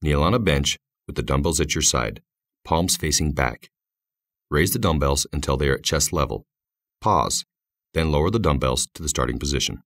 Kneel on a bench with the dumbbells at your side, palms facing back. Raise the dumbbells until they are at chest level. Pause, then lower the dumbbells to the starting position.